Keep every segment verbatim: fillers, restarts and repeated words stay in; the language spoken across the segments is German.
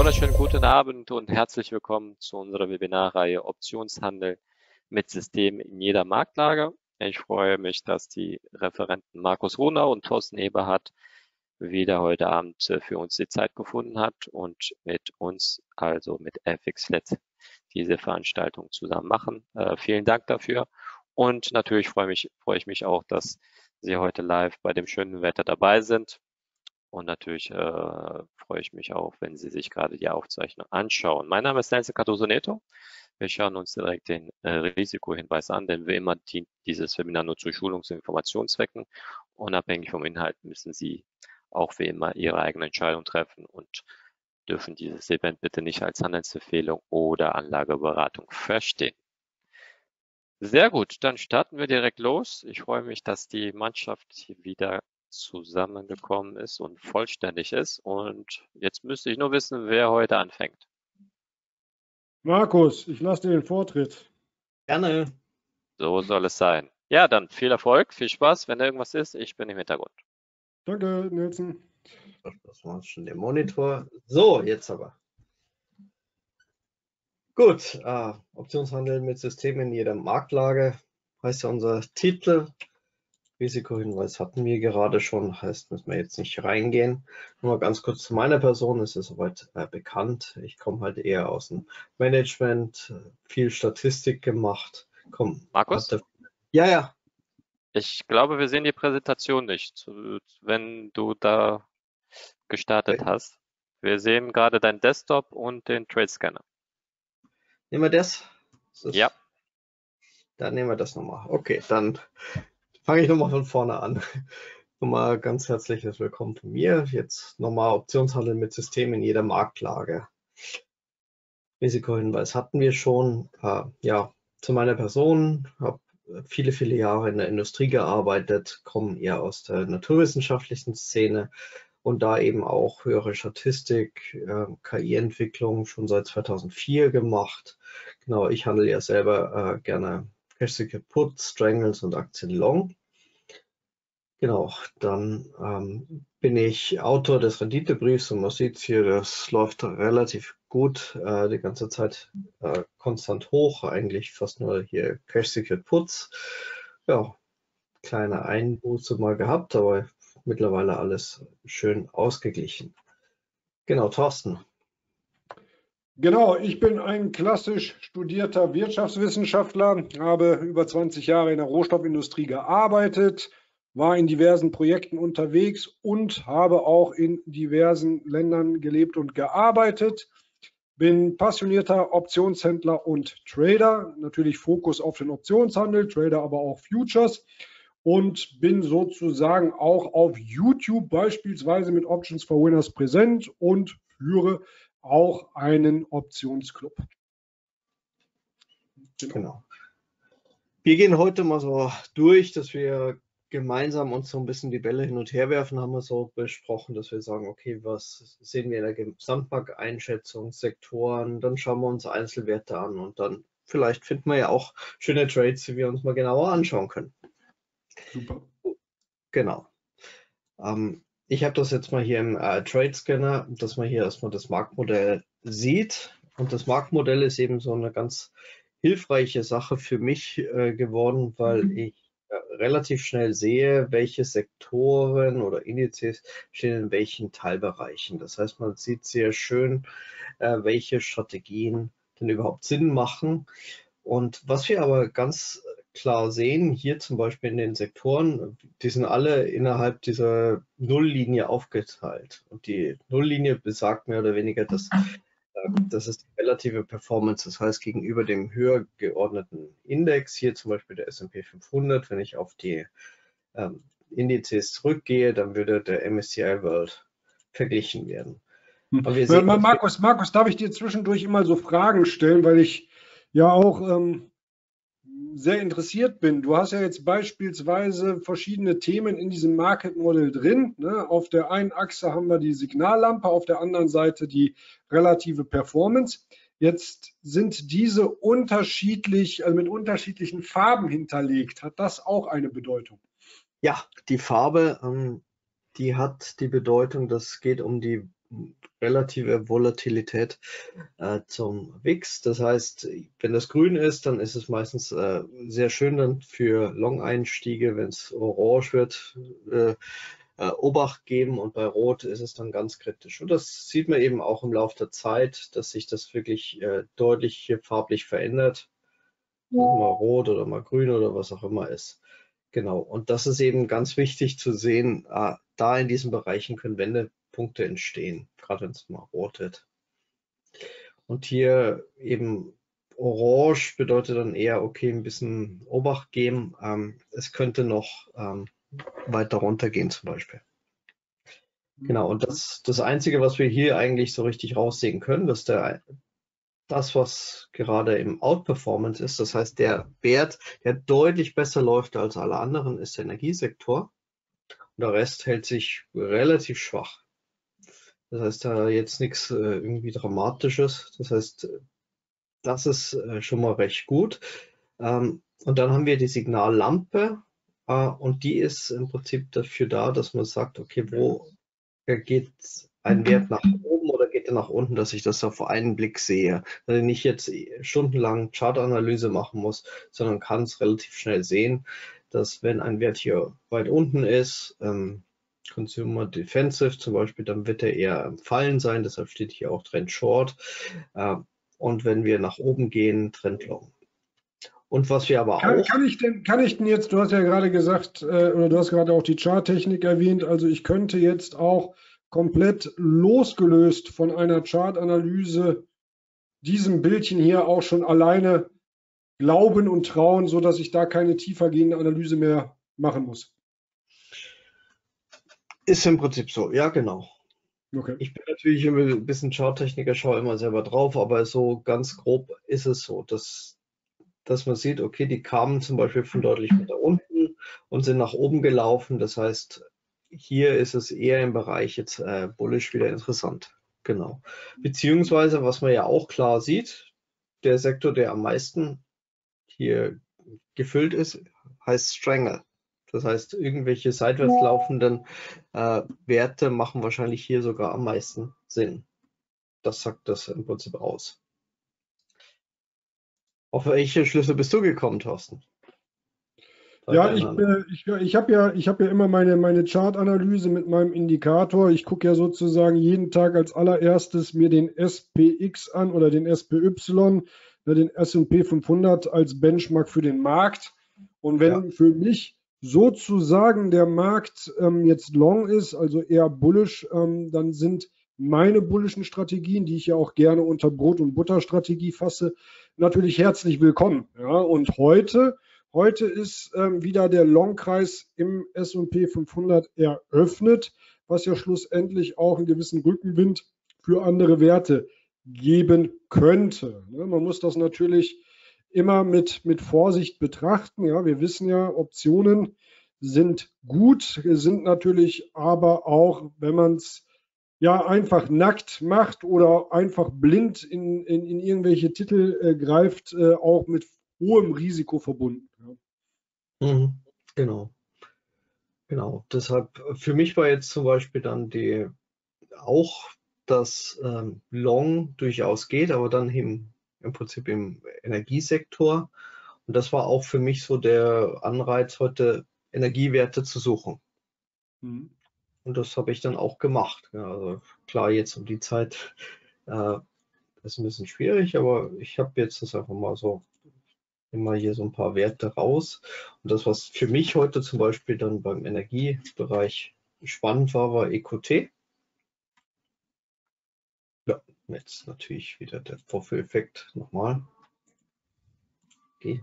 wunderschönen guten Abend und herzlich willkommen zu unserer Webinarreihe Optionshandel mit Systemen in jeder Marktlage. Ich freue mich, dass die Referenten Markus Runau und Thorsten Eberhardt wieder heute Abend für uns die Zeit gefunden hat und mit uns, also mit F X Flat, diese Veranstaltung zusammen machen. Äh, vielen Dank dafür. Und natürlich freue mich, freue ich mich auch, dass Sie heute live bei dem schönen Wetter dabei sind. Und natürlich äh, freue ich mich auch, wenn Sie sich gerade die Aufzeichnung anschauen. Mein Name ist Nelson Cardoso Neto. Wir schauen uns direkt den äh, Risikohinweis an, denn wie immer dient dieses Webinar nur zu Schulungs- und Informationszwecken. Unabhängig vom Inhalt müssen Sie auch wie immer Ihre eigene Entscheidung treffen und dürfen dieses Event bitte nicht als Handelsempfehlung oder Anlageberatung verstehen. Sehr gut, dann starten wir direkt los. Ich freue mich, dass die Mannschaft hier wieder zusammengekommen ist und vollständig ist. Und jetzt müsste ich nur wissen, wer heute anfängt. Markus, ich lasse dir den Vortritt. Gerne. So soll es sein. Ja, dann viel Erfolg, viel Spaß. Wenn irgendwas ist, ich bin im Hintergrund. Danke, Nelson. Das war schon der Monitor. So, jetzt aber. Gut, äh, Optionshandel mit Systemen in jeder Marktlage heißt ja unser Titel. Risikohinweis hatten wir gerade schon, heißt, müssen wir jetzt nicht reingehen. Nur mal ganz kurz zu meiner Person, es ist soweit äh, bekannt. Ich komme halt eher aus dem Management, viel Statistik gemacht. Komm, Markus? hatte... Ja, ja. Ich glaube, wir sehen die Präsentation nicht, wenn du da gestartet Okay. hast. Wir sehen gerade deinen Desktop und den Trade Scanner. Nehmen wir das? das? Ja. Dann nehmen wir das nochmal. Okay, dann fange ich nochmal von vorne an. Nochmal ganz herzliches Willkommen von mir. Jetzt nochmal Optionshandel mit Systemen in jeder Marktlage. Risikohinweis hatten wir schon. Äh, ja, zu meiner Person. Habe viele, viele Jahre in der Industrie gearbeitet, komme eher aus der naturwissenschaftlichen Szene und da eben auch höhere Statistik, äh, K I-Entwicklung schon seit zweitausendvier gemacht. Genau, ich handle ja selber äh, gerne Cash-Secured Put, Strangles und Aktien Long. Genau, dann ähm, bin ich Autor des Renditebriefs und man sieht hier, das läuft relativ gut, äh, die ganze Zeit äh, konstant hoch, eigentlich fast nur hier Cash-Secured Puts. Ja, kleine Einbuße mal gehabt, aber mittlerweile alles schön ausgeglichen. Genau, Thorsten. Genau, ich bin ein klassisch studierter Wirtschaftswissenschaftler, habe über zwanzig Jahre in der Rohstoffindustrie gearbeitet, war in diversen Projekten unterwegs und habe auch in diversen Ländern gelebt und gearbeitet. Bin passionierter Optionshändler und Trader, natürlich Fokus auf den Optionshandel, Trader aber auch Futures. Und bin sozusagen auch auf YouTube beispielsweise mit Options for Winners präsent und führe auch einen Optionsclub. Genau. genau. Wir gehen heute mal so durch, dass wir gemeinsam uns so ein bisschen die Bälle hin und her werfen, haben wir so besprochen, dass wir sagen, okay, was sehen wir in der Gesamtmarkteinschätzung, Sektoren, dann schauen wir uns Einzelwerte an und dann vielleicht finden wir ja auch schöne Trades, die wir uns mal genauer anschauen können. Super. Genau. Ähm, ich habe das jetzt mal hier im äh, Trade Scanner, dass man hier erstmal das Marktmodell sieht. Und das Marktmodell ist eben so eine ganz hilfreiche Sache für mich äh, geworden, weil mhm. ich äh, relativ schnell sehe, welche Sektoren oder Indizes stehen in welchen Teilbereichen. Das heißt, man sieht sehr schön, äh, welche Strategien denn überhaupt Sinn machen. Und was wir aber ganz klar sehen, hier zum Beispiel in den Sektoren, die sind alle innerhalb dieser Nulllinie aufgeteilt. Und die Nulllinie besagt mehr oder weniger, dass das ist die relative Performance, das heißt gegenüber dem höher geordneten Index, hier zum Beispiel der S und P fünfhundert, wenn ich auf die ähm, Indizes zurückgehe, dann würde der M S C I World verglichen werden. Aber wir sehen, Markus, Markus, darf ich dir zwischendurch immer so Fragen stellen, weil ich ja auch ähm, sehr interessiert bin. Du hast ja jetzt beispielsweise verschiedene Themen in diesem Market Model drin. Ne? Auf der einen Achse haben wir die Signallampe, auf der anderen Seite die relative Performance. Jetzt sind diese unterschiedlich, also mit unterschiedlichen Farben hinterlegt. Hat das auch eine Bedeutung? Ja, die Farbe, ähm, die hat die Bedeutung, das geht um die relative Volatilität äh, zum W I X. Das heißt, wenn das grün ist, dann ist es meistens äh, sehr schön dann für Long-Einstiege. Wenn es orange wird, äh, äh, Obacht geben, und bei Rot ist es dann ganz kritisch. Und das sieht man eben auch im Laufe der Zeit, dass sich das wirklich äh, deutlich hier farblich verändert. Dass mal rot oder mal grün oder was auch immer ist. Genau, und das ist eben ganz wichtig zu sehen, ah, da in diesen Bereichen können Wendepunkte entstehen, gerade wenn es mal rot wird. Und hier eben orange bedeutet dann eher, okay, ein bisschen Obacht geben. Ähm, es könnte noch ähm, weiter runtergehen zum Beispiel. Genau, und das, das Einzige, was wir hier eigentlich so richtig raussehen können, dass der das, was gerade im Outperformance ist, das heißt der Wert, der deutlich besser läuft als alle anderen, ist der Energiesektor. Und der Rest hält sich relativ schwach. Das heißt, da jetzt nichts äh, irgendwie Dramatisches. Das heißt, das ist äh, schon mal recht gut. Ähm, und dann haben wir die Signallampe, äh, und die ist im Prinzip dafür da, dass man sagt, okay, wo geht ein Wert nach oben oder geht er nach unten, dass ich das auf einen Blick sehe, dass ich nicht jetzt stundenlang Chartanalyse machen muss, sondern kann es relativ schnell sehen, dass wenn ein Wert hier weit unten ist, ähm, Consumer Defensive zum Beispiel, dann wird er eher im Fallen sein, deshalb steht hier auch Trend Short, äh, und wenn wir nach oben gehen, Trend Long. Und was wir aber Kann, auch... kann ich denn, kann ich denn jetzt, du hast ja gerade gesagt, äh, oder du hast gerade auch die Charttechnik erwähnt, also ich könnte jetzt auch komplett losgelöst von einer Chartanalyse diesem Bildchen hier auch schon alleine glauben und trauen, sodass ich da keine tiefergehende Analyse mehr machen muss. Ist im Prinzip so, ja genau. Okay. Ich bin natürlich immer ein bisschen Charttechniker, schaue immer selber drauf, aber so ganz grob ist es so, dass, dass man sieht, okay, die kamen zum Beispiel von deutlich weiter unten und sind nach oben gelaufen. Das heißt, hier ist es eher im Bereich jetzt äh, bullish wieder interessant. Genau. Beziehungsweise, was man ja auch klar sieht, der Sektor, der am meisten hier gefüllt ist, heißt Strangle. Das heißt, irgendwelche seitwärts laufenden äh, Werte machen wahrscheinlich hier sogar am meisten Sinn. Das sagt das im Prinzip aus. Auf welche Schlüsse bist du gekommen, Thorsten? Ja, ich, äh, ich, ich habe ja, ich hab ja immer meine, meine Chartanalyse mit meinem Indikator. Ich gucke ja sozusagen jeden Tag als allererstes mir den S P X an oder den S P Y, ne, den S und P fünfhundert als Benchmark für den Markt. Und wenn Ja. für mich sozusagen der Markt ähm, jetzt long ist, also eher bullish, ähm, dann sind meine bullischen Strategien, die ich ja auch gerne unter Brot- und Butter-Strategie fasse, natürlich herzlich willkommen. Ja, und heute Heute ist ähm, wieder der Longkreis im S und P fünfhundert eröffnet, was ja schlussendlich auch einen gewissen Rückenwind für andere Werte geben könnte. Ne, man muss das natürlich immer mit, mit Vorsicht betrachten. Ja, wir wissen ja, Optionen sind gut, sind natürlich aber auch, wenn man es ja einfach nackt macht oder einfach blind in, in, in irgendwelche Titel äh, greift, äh, auch mit hohem Risiko verbunden. Ja. Mhm. Genau. Genau. Deshalb, für mich war jetzt zum Beispiel dann die auch, dass ähm, Long durchaus geht, aber dann im, im Prinzip im Energiesektor. Und das war auch für mich so der Anreiz, heute Energiewerte zu suchen. Mhm. Und das habe ich dann auch gemacht. Ja, also klar, jetzt um die Zeit äh, ist ein bisschen schwierig, aber ich habe jetzt das einfach mal so immer hier so ein paar Werte raus. Und das, was für mich heute zum Beispiel dann beim Energiebereich spannend war, war E Q T. Ja, jetzt natürlich wieder der Vorführeffekt nochmal. Okay.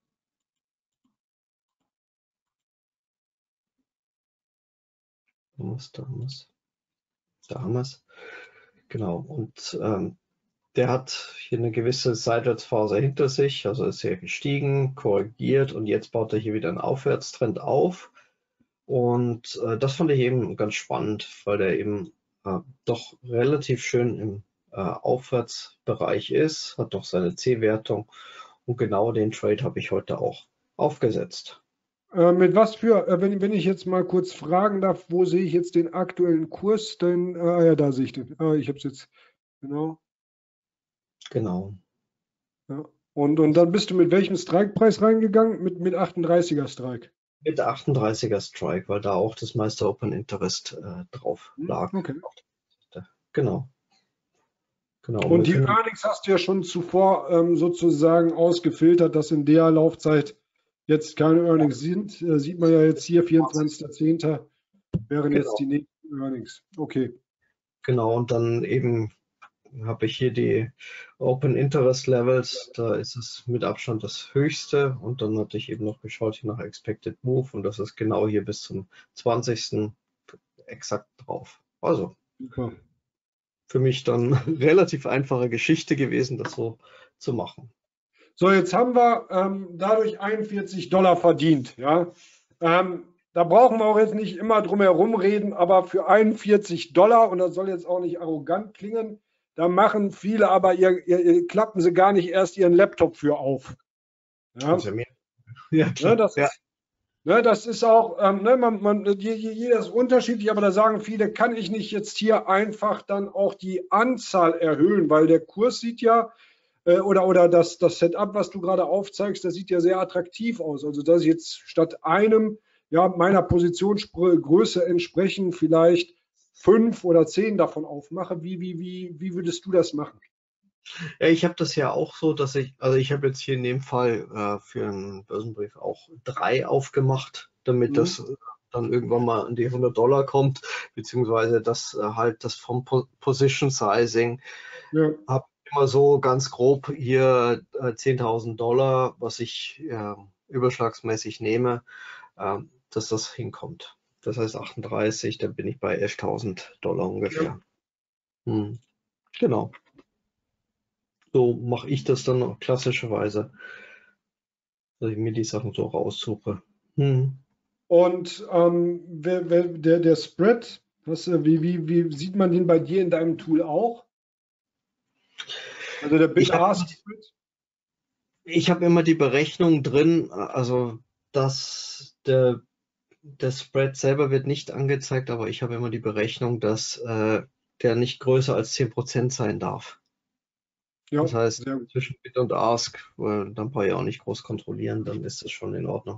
Da haben wir's, da haben wir's. Da haben wir's. Genau. Und ähm, der hat hier eine gewisse Seitwärtsphase hinter sich, also ist hier gestiegen, korrigiert und jetzt baut er hier wieder einen Aufwärtstrend auf. Und äh, das fand ich eben ganz spannend, weil der eben äh, doch relativ schön im äh, Aufwärtsbereich ist, hat doch seine C-Wertung und genau den Trade habe ich heute auch aufgesetzt. Äh, mit was für, äh, wenn, wenn ich jetzt mal kurz fragen darf, wo sehe ich jetzt den aktuellen Kurs? Denn, äh, ja, da sehe ich den. Ah, ich habe es jetzt, genau. Genau. Ja. Und, und dann bist du mit welchem Strike-Preis reingegangen? Mit, mit achtunddreißiger Strike. Mit achtunddreißiger Strike, weil da auch das meiste Open Interest äh, drauf Hm, lag. okay. Genau. Genau. Und Wir die können, Earnings hast du ja schon zuvor ähm, sozusagen ausgefiltert, dass in der Laufzeit jetzt keine Earnings sind. Äh, sieht man ja jetzt hier, vierundzwanzigster zehnter wären jetzt genau, die nächsten Earnings. Okay. genau. Und dann eben habe ich hier die Open Interest Levels. Da ist es mit Abstand das höchste. Und dann hatte ich eben noch geschaut hier nach Expected Move. Und das ist genau hier bis zum zwanzigsten exakt drauf. Also Super. für mich dann relativ einfache Geschichte gewesen, das so zu machen. So, jetzt haben wir ähm, dadurch einundvierzig Dollar verdient. Ja? Ähm, da brauchen wir auch jetzt nicht immer drum herum reden, aber für einundvierzig Dollar, und das soll jetzt auch nicht arrogant klingen, da machen viele aber, ihr, ihr, ihr klappen sie gar nicht erst ihren Laptop für auf. Ja? Das ist ja mehr. Ja, Ne, klar. das Ja. ist, ne, das ist auch, ähm, ne, man, man, jeder ist unterschiedlich, aber da sagen viele, kann ich nicht jetzt hier einfach dann auch die Anzahl erhöhen, weil der Kurs sieht ja, äh, oder, oder das, das Setup, was du gerade aufzeigst, das sieht ja sehr attraktiv aus. Also dass ich jetzt statt einem, ja, meiner Positionsgröße entsprechend vielleicht fünf oder zehn davon aufmache. Wie, wie, wie, wie würdest du das machen? Ja, ich habe das ja auch so, dass ich, also ich habe jetzt hier in dem Fall äh, für einen Börsenbrief auch drei aufgemacht, damit Mhm. das äh, dann irgendwann mal an die hundert Dollar kommt, beziehungsweise das äh, halt das vom po Position Sizing. Ja. Habe immer so ganz grob hier äh, zehntausend Dollar, was ich äh, überschlagsmäßig nehme, äh, dass das hinkommt. Das heißt achtunddreißig, dann bin ich bei elftausend Dollar ungefähr. Ja. Hm. Genau. So mache ich das dann auch klassischerweise, dass ich mir die Sachen so raussuche. Hm. Und ähm, wer, wer, der, der Spread, was, äh, wie, wie, wie sieht man den bei dir in deinem Tool auch? Also der Ich habe Bid-Ask-Spread? ich hab immer die Berechnung drin, also dass der, der Spread selber wird nicht angezeigt, aber ich habe immer die Berechnung, dass äh, der nicht größer als zehn Prozent sein darf. Ja, Das heißt, sehr gut. zwischen Bid und Ask, äh, dann brauche ich auch nicht groß kontrollieren, dann ist das schon in Ordnung.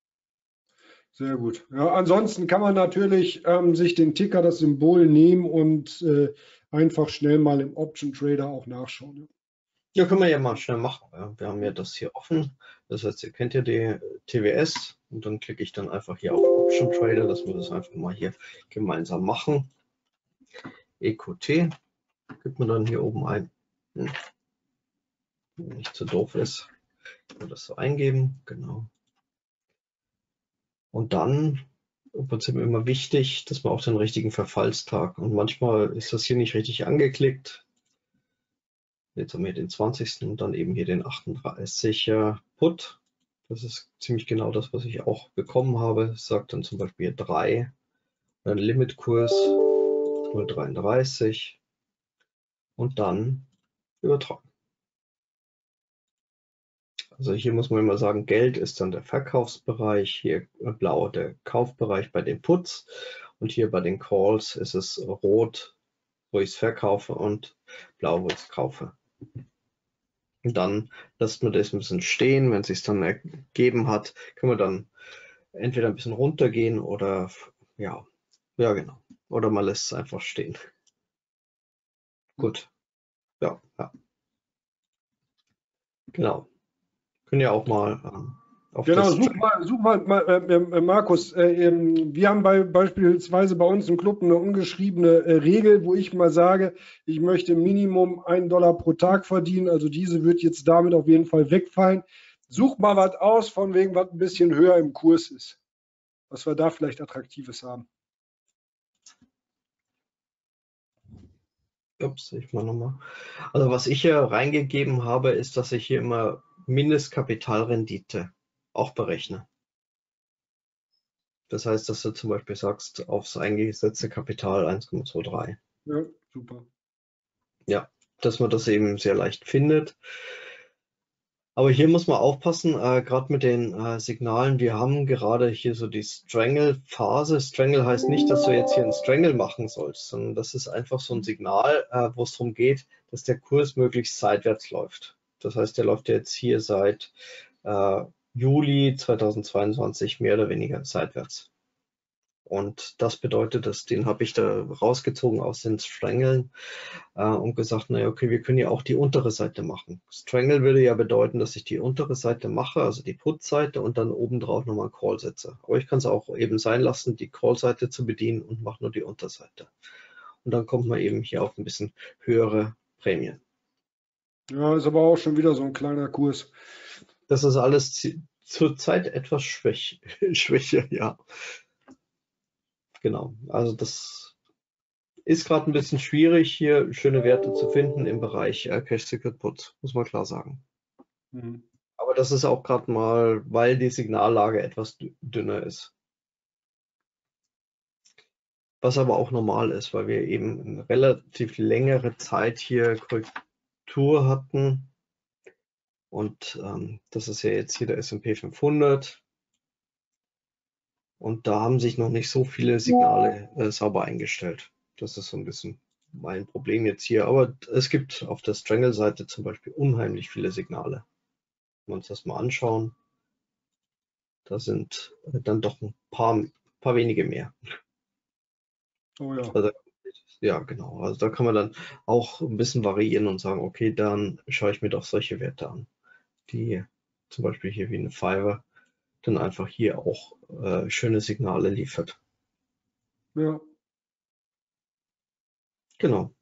Sehr gut. Ja, ansonsten kann man natürlich ähm, sich den Ticker, das Symbol nehmen und äh, einfach schnell mal im Option Trader auch nachschauen. Ja. Ja, können wir ja mal schnell machen. Ja. Wir haben ja das hier offen. Das heißt, ihr kennt ja die T W S und dann klicke ich dann einfach hier auf Option Trader, dass wir das einfach mal hier gemeinsam machen. E Q T gibt man dann hier oben ein. Hm. Wenn nicht zu doof ist, kann man das so eingeben. Genau. Und dann wird es immer wichtig, dass man auch den richtigen Verfallstag. Und manchmal ist das hier nicht richtig angeklickt. Jetzt haben wir den zwanzigsten und dann eben hier den achtunddreißiger Put. Das ist ziemlich genau das, was ich auch bekommen habe. Es sagt dann zum Beispiel hier drei, ein Limitkurs null Komma dreiunddreißig und dann übertragen. Also hier muss man immer sagen, Geld ist dann der Verkaufsbereich, hier blau der Kaufbereich bei den Puts und hier bei den Calls ist es rot, wo ich es verkaufe und blau, wo ich es kaufe. Und dann lässt man das ein bisschen stehen. Wenn es sich dann ergeben hat, können wir dann entweder ein bisschen runtergehen oder ja, ja genau. Oder man lässt es einfach stehen. Gut. Ja, ja. Genau. Können ja auch mal ähm, auf Genau, das. such mal, such mal, mal äh, äh, Markus, äh, ähm, wir haben bei, beispielsweise bei uns im Club eine ungeschriebene äh, Regel, wo ich mal sage, ich möchte Minimum einen Dollar pro Tag verdienen. Also diese wird jetzt damit auf jeden Fall wegfallen. Such mal was aus, von wegen, was ein bisschen höher im Kurs ist. Was wir da vielleicht Attraktives haben. Ups, ich mal nochmal. Also was ich hier reingegeben habe, ist, dass ich hier immer Mindestkapitalrendite auch berechne. Das heißt, dass du zum Beispiel sagst, aufs eingesetzte Kapital eins Komma dreiundzwanzig. Ja, super. Ja, dass man das eben sehr leicht findet. Aber hier muss man aufpassen, äh, gerade mit den äh, Signalen. Wir haben gerade hier so die Strangle-Phase. Strangle heißt nicht, dass du jetzt hier einen Strangle machen sollst, sondern das ist einfach so ein Signal, äh, wo es darum geht, dass der Kurs möglichst seitwärts läuft. Das heißt, der läuft jetzt hier seit äh, Juli zweitausendzweiundzwanzig mehr oder weniger seitwärts. Und das bedeutet, dass den habe ich da rausgezogen aus den Strangeln äh, und gesagt, naja, okay, wir können ja auch die untere Seite machen. Strangle würde ja bedeuten, dass ich die untere Seite mache, also die Put-Seite und dann obendrauf nochmal einen Call setze. Aber ich kann es auch eben sein lassen, die Call-Seite zu bedienen und mache nur die Unterseite. Und dann kommt man eben hier auf ein bisschen höhere Prämien. Ja, ist aber auch schon wieder so ein kleiner Kurs. Das ist alles zurzeit etwas schwäch, schwächer, ja. Genau, also das ist gerade ein bisschen schwierig, hier schöne Werte zu finden im Bereich äh, Cash Secured Put, muss man klar sagen. Mhm. Aber das ist auch gerade mal, weil die Signallage etwas dünner ist. Was aber auch normal ist, weil wir eben eine relativ längere Zeit hier Korrektur hatten. Und ähm, das ist ja jetzt hier der S und P fünfhundert. Und da haben sich noch nicht so viele Signale äh, sauber eingestellt. Das ist so ein bisschen mein Problem jetzt hier. Aber es gibt auf der Strangle-Seite zum Beispiel unheimlich viele Signale. Wenn wir uns das mal anschauen, da sind äh, dann doch ein paar, paar wenige mehr. Oh ja. Also, ja, genau. Also da kann man dann auch ein bisschen variieren und sagen, okay, dann schaue ich mir doch solche Werte an, die zum Beispiel hier wie eine Fiverr dann einfach hier auch äh, schöne Signale liefert. Ja. Genau.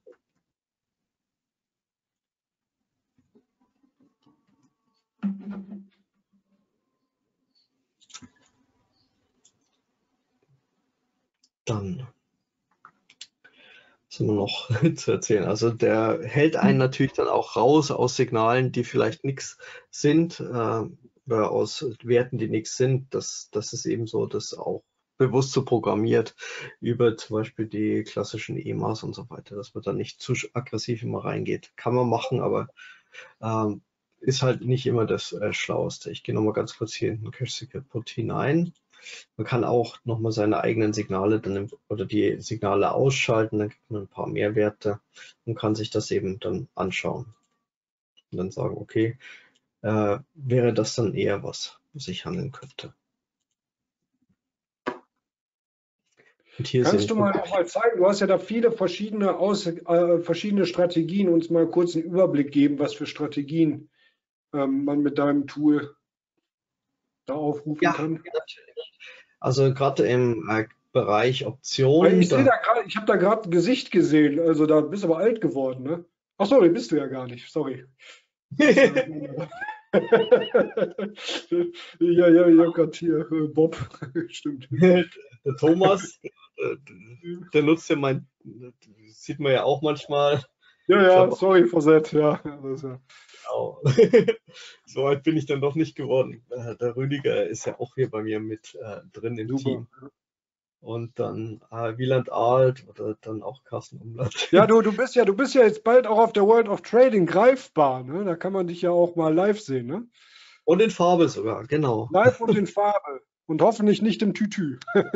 Dann was haben wir noch zu erzählen? Also der hält einen natürlich dann auch raus aus Signalen, die vielleicht nichts sind, äh, oder aus Werten, die nichts sind. Das, das ist eben so, das auch bewusst so programmiert über zum Beispiel die klassischen E M As und so weiter, dass man da nicht zu aggressiv immer reingeht. Kann man machen, aber ähm, ist halt nicht immer das äh, Schlaueste. Ich gehe nochmal ganz kurz hier in den Cash Secured Put hinein. Man kann auch nochmal seine eigenen Signale dann im, oder die Signale ausschalten, dann kriegt man ein paar mehr Werte und kann sich das eben dann anschauen. Und dann sagen, okay, äh, wäre das dann eher was, was ich handeln könnte. Und hier Kannst sehen du mal noch mal zeigen, du hast ja da viele verschiedene, Aus, äh, verschiedene Strategien, uns mal kurz einen Überblick geben, was für Strategien ähm, man mit deinem Tool da aufrufen ja, kann. natürlich. Also gerade im äh, Bereich Weil Optionen, ich sehe da, da gerade, ich habe da gerade ein Gesicht gesehen, also da bist du aber alt geworden, ne? Ach sorry, bist du ja gar nicht, sorry. Ja, ja, ich habe gerade hier äh, Bob, stimmt. der Thomas, äh, der nutzt ja mein, das sieht man ja auch manchmal. Ja, Ich ja, glaube, sorry, Versett, ja. Das ist ja. genau. So alt bin ich dann doch nicht geworden. Äh, Der Rüdiger ist ja auch hier bei mir mit äh, drin im Super. Team. Und dann äh, Wieland Alt oder dann auch Carsten Umlaut. Ja, du, du bist ja, du bist ja jetzt bald auch auf der World of Trading greifbar, ne? Da kann man dich ja auch mal live sehen, ne? Und in Farbe sogar, genau. Live und in Farbe. Und hoffentlich nicht im Tütü.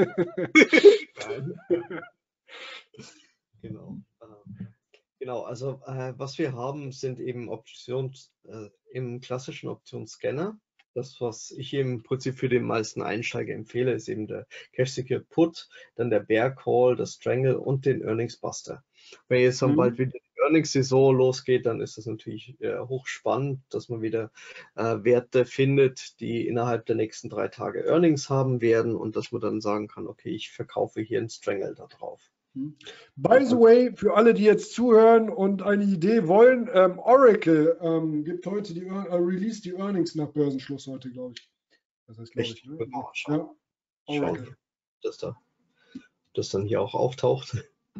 Genau. Äh, Genau, also äh, was wir haben, sind eben Options, äh, im klassischen Optionsscanner. Das, was ich im Prinzip für den meisten Einsteiger empfehle, ist eben der Cash Secured Put, dann der Bear Call, das Strangle und den Earnings Buster. Wenn jetzt dann Mhm. bald wieder die Earnings-Saison losgeht, dann ist das natürlich äh, hochspannend, dass man wieder äh, Werte findet, die innerhalb der nächsten drei Tage Earnings haben werden und dass man dann sagen kann, okay, ich verkaufe hier einen Strangle da drauf. By the way, für alle, die jetzt zuhören und eine Idee wollen, ähm, Oracle ähm, gibt heute die, äh, release die Earnings nach Börsenschluss heute, glaube ich. Das heißt, glaube ich, ne? Genau, schauen. Ja, Oracle. Schauen, dass da, das dann hier auch auftaucht.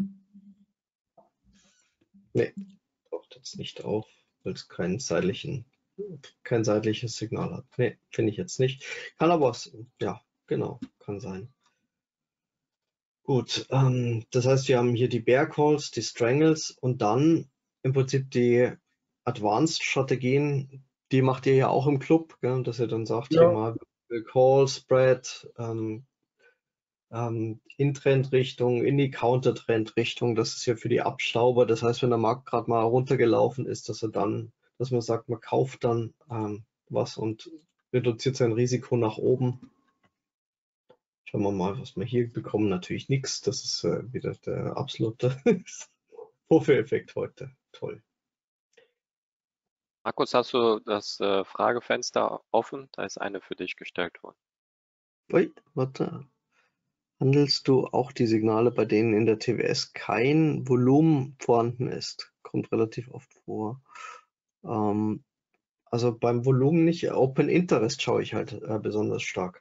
Nee, taucht jetzt nicht auf, weil es keinen seitlichen, kein seitliches Signal hat. Nee, finde ich jetzt nicht. Kann aber, ja, genau, kann sein. Gut, ähm, das heißt, wir haben hier die Bear Calls, die Strangles und dann im Prinzip die Advanced Strategien, die macht ihr ja auch im Club, gell, dass ihr dann sagt, Ja. hier mal Call, Spread, ähm, ähm, in Trendrichtung, in die Counter-Trendrichtung. Das ist ja für die Abstauber. Das heißt, wenn der Markt gerade mal runtergelaufen ist, dass er dann, dass man sagt, man kauft dann ähm, was und reduziert sein Risiko nach oben. Schauen wir mal, was wir hier bekommen. Natürlich nichts. Das ist äh, wieder der absolute Vorführeffekt heute. Toll. Markus, hast du das äh, Fragefenster offen? Da ist eine für dich gestellt worden. Ui, warte. Handelst du auch die Signale, bei denen in der T W S kein Volumen vorhanden ist? Kommt relativ oft vor. Ähm, also beim Volumen nicht. Open Interest schaue ich halt äh, besonders stark.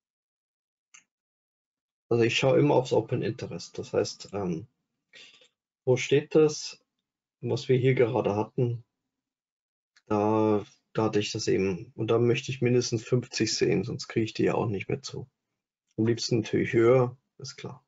Also ich schaue immer aufs Open Interest. Das heißt, ähm, wo steht das, was wir hier gerade hatten? Da, da hatte ich das eben. Und da möchte ich mindestens fünfzig sehen, sonst kriege ich die ja auch nicht mehr zu. Am liebsten natürlich höher, ist klar.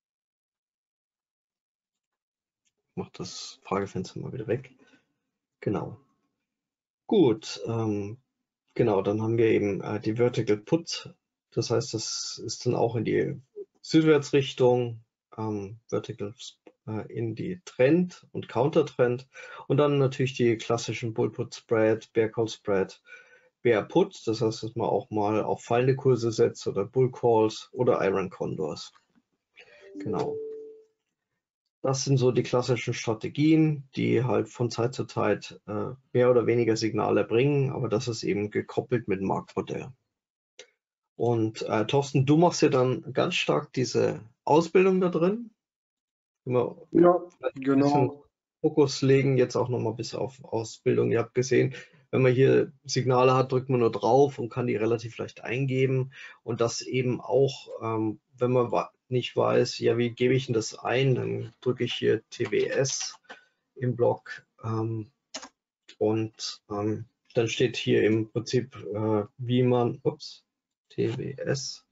Ich mache das Fragefenster mal wieder weg. Genau. Gut, ähm, genau, dann haben wir eben äh, die Vertical Put. Das heißt, das ist dann auch in die Südwärtsrichtung, ähm, Vertical äh, in die Trend- und Countertrend. Und dann natürlich die klassischen Bull Put Spread, Bear Call Spread, Bear Put. Das heißt, dass man auch mal auf fallende Kurse setzt oder Bull Calls oder Iron Condors. Genau. Das sind so die klassischen Strategien, die halt von Zeit zu Zeit äh, mehr oder weniger Signale bringen, aber das ist eben gekoppelt mit dem Marktmodell. Und äh, Thorsten, du machst ja dann ganz stark diese Ausbildung da drin. Immer Ja, ein bisschen genau. Fokus legen, jetzt auch nochmal bis auf Ausbildung. Ihr habt gesehen, wenn man hier Signale hat, drückt man nur drauf und kann die relativ leicht eingeben. Und das eben auch, ähm, wenn man nicht weiß, ja, wie gebe ich denn das ein, dann drücke ich hier T W S im Block ähm, und ähm, dann steht hier im Prinzip, äh, wie man, ups, T W S,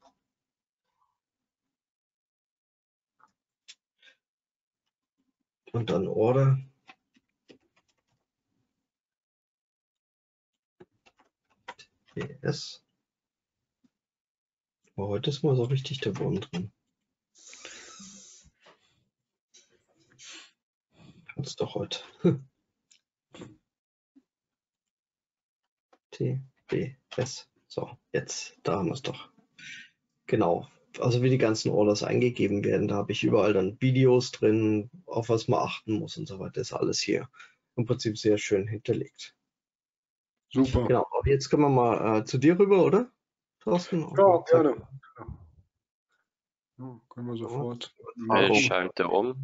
und dann Order. T W S. Aber heute ist mal so richtig der Wurm drin. Hat's doch heute. T W S. So, jetzt, da haben wir es doch. Genau. Also wie die ganzen Orders eingegeben werden, da habe ich überall dann Videos drin, auf was man achten muss und so weiter. Ist alles hier im Prinzip sehr schön hinterlegt. Super. Genau, aber jetzt können wir mal äh, zu dir rüber, oder, Thorsten? Ja, gerne. Ja, können wir sofort. Ich schalte um.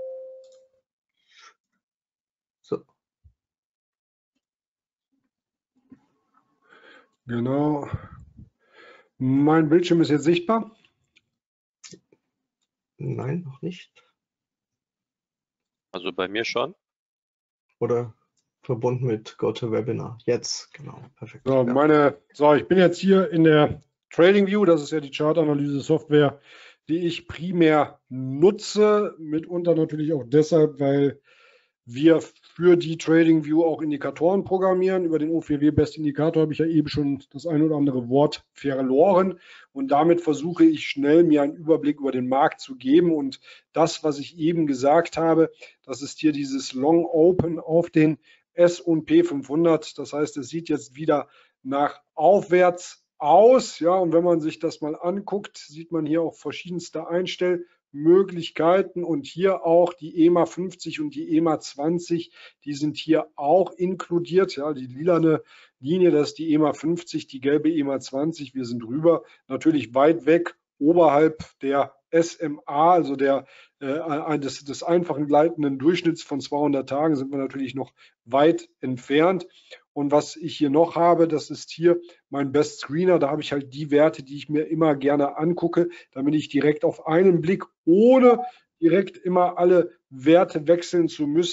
So. Genau. Mein Bildschirm ist jetzt sichtbar. Nein, noch nicht. Also bei mir schon. Oder verbunden mit GoToWebinar. Jetzt, genau, perfekt. So, Ja. meine, so, ich bin jetzt hier in der TradingView, das ist ja die Chartanalyse-Software, die ich primär nutze, mitunter natürlich auch deshalb, weil wir für die TradingView auch Indikatoren programmieren. Über den O vier W Best Indikator habe ich ja eben schon das ein oder andere Wort verloren und damit versuche ich schnell mir einen Überblick über den Markt zu geben und das, was ich eben gesagt habe, das ist hier dieses Long Open auf den S und P fünfhundert. Das heißt, es sieht jetzt wieder nach aufwärts aus. Ja, und wenn man sich das mal anguckt, sieht man hier auch verschiedenste Einstellmöglichkeiten und hier auch die E M A fünfzig und die E M A zwanzig, die sind hier auch inkludiert. Ja, die lilane Linie, das ist die E M A fünfzig, die gelbe E M A zwanzig. Wir sind drüber, natürlich weit weg, oberhalb der S M A, also der, äh, des, des einfachen gleitenden Durchschnitts von zweihundert Tagen, sind wir natürlich noch weit entfernt. Und was ich hier noch habe, das ist hier mein Best Screener. Da habe ich halt die Werte, die ich mir immer gerne angucke, damit ich direkt auf einen Blick, ohne direkt immer alle Werte wechseln zu müssen,